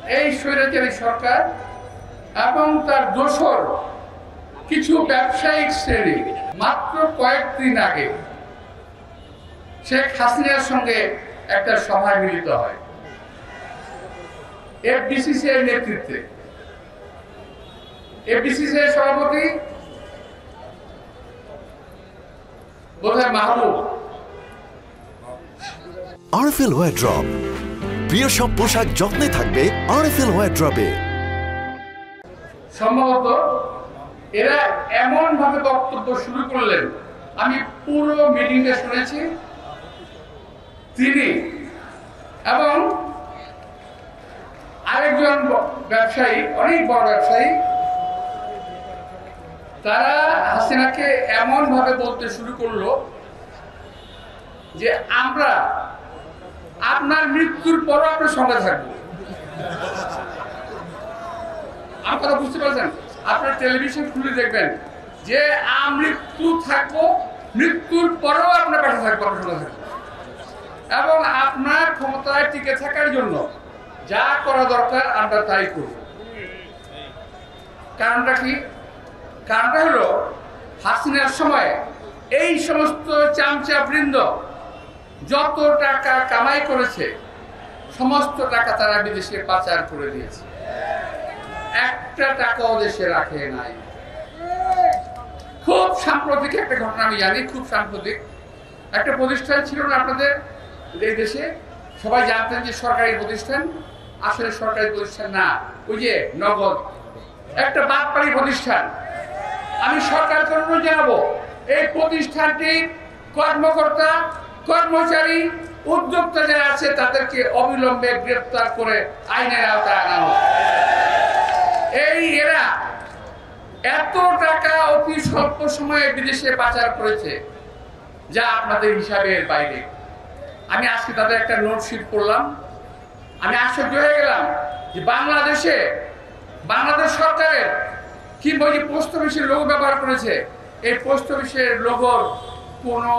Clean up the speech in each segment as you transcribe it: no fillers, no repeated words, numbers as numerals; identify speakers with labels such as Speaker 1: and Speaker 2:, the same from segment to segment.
Speaker 1: এই স্বৈরাচারী সরকার এবং তার দোসর কিছু ব্যবসায়িক শ্রেণী মাত্র কয়েকদিন আগে শেখ হাসিনার সঙ্গে একটা সভায় মিলিত হয় এফডিসিসি এর নেতৃত্বে। এফডিসিসি এর সভাপতি বোধহয় মাহবুব।
Speaker 2: আরএফএল ওয়ারড্রপ, প্রিয় সব পোশাক যত্নে থাকবে আরএফএল ওয়ারড্রপে।
Speaker 1: সম্ভবত এরা এমন ভাবে বক্তব্য শুরু করলেন, আমি পুরো মিটিংটা শুনেছি। তিনি এবং আরেকজন ব্যবসায়ী, অনেক বড় ব্যবসায়ী, তারা হাসিনাকে এমন ভাবে বলতে শুরু করলো যে আমরা আপনার মৃত্যুর পরও আপনার সঙ্গে থাকবো। আপনারা বুঝতে পারছেন? আপনার টেলিভিশন খুলে দেখবেন যে মৃত্যু থাকবো, মৃত্যুর পরেও আপনার পাশে থাকবো, আপনার সঙ্গে থাকবো, এবং আপনার ক্ষমতায় টিকে থাকার জন্য যা করা দরকার আমরা তাই করব। কারণটা কি? কারণটা হলো হাসিনার সময় এই সমস্ত চামচা বৃন্দ যত টাকা কামাই করেছে সমস্ত টাকা তারা বিদেশে পাচার করে দিয়েছে, একটা টাকাও দেশে রাখে নাই। খুব সাম্প্রতিক একটা ঘটনা আমি জানি, খুব সাম্প্রতিক একটা প্রতিষ্ঠান ছিল না আপনাদের এই দেশে, সবাই জানতেন যে সরকারি প্রতিষ্ঠান, আসলে সরকারি প্রতিষ্ঠান না, ওই যে নগদ একটা বাটপাড়ি প্রতিষ্ঠান। আমি সরকারকে অনুরোধ জানাবো এই প্রতিষ্ঠানটির কর্মকর্তা, কর্মচারী, উদ্যোক্তা যারা আছে তাদেরকে অবিলম্বে গ্রেফতার করে আইনের আওতায় আনা হোক। এরা এত টাকা অতি স্বল্প সময়ে বিদেশে পাচার করেছে যা আপনাদের হিসাবের বাইরে। আমি আজকে তাদের একটা নোটশিট পড়লাম, আমি আশ্চর্য হয়ে গেলাম যে বাংলাদেশ সরকারের কি বই পোস্ট অফিসের লোগো ব্যবহার করেছে। এই পোস্ট অফিসের লোগোর কোনো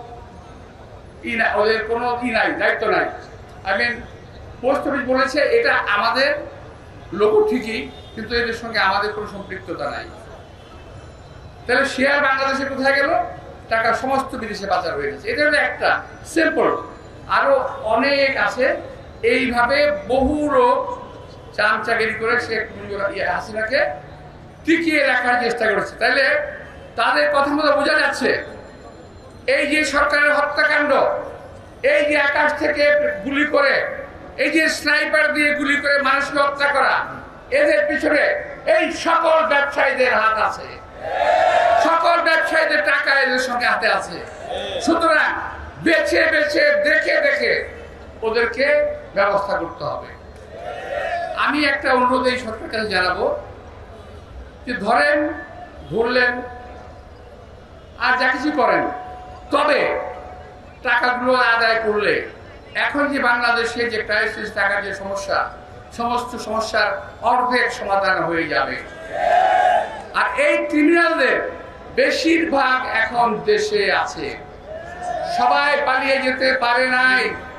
Speaker 1: ওদের কোনো নাই, দায়িত্ব নাই। পোস্ট অফিস বলেছে এটা আমাদের লোগো ঠিকই, কিন্তু এদের সঙ্গে আমাদের কোনো সম্পৃক্ততা নাই। তাহলে শেয়ার বাংলাদেশে কোথায় গেল? টাকা সমস্ত বিদেশে পাচার হয়ে গেছে। এটা হলো একটা সিম্পল, আরো অনেক আছে। এইভাবে বহু লোক চামচাগিরি করে শেখ হাসিনাকে টিকিয়ে রাখার চেষ্টা করেছে। তাহলে তাদের কথা মতো বোঝা যাচ্ছে এই যে সরকারের হত্যাকাণ্ড, এই যে আকাশ থেকে গুলি করে, এই যে স্নাইপার দিয়ে গুলি করে মানুষকে হত্যা করা, এদের পিছনে এই সকল ব্যবসায়ীদের হাত আছে, সকল ব্যবসায়ীদের টাকা এদের সঙ্গে হাতে আছে। সুতরাং বেছে বেছে দেখে দেখে ওদেরকে ব্যবস্থা করতে হবে। আমি একটা অনুরোধ এই সরকারের কাছে জানাবো যে ধরেন ধরলেন আর যা কিছু করেন, তবে টাকাগুলো আদায় করলে এখন যে বাংলাদেশে যে ক্রাইসিস, টাকার যে সমস্যা, সমস্ত সমস্যার অর্ধেক সমাধান হয়ে যাবে। আর এই ক্রিমিনালদের বেশিরভাগ এখন দেশে আছে, সবাই পালিয়ে যেতে পারে নাই।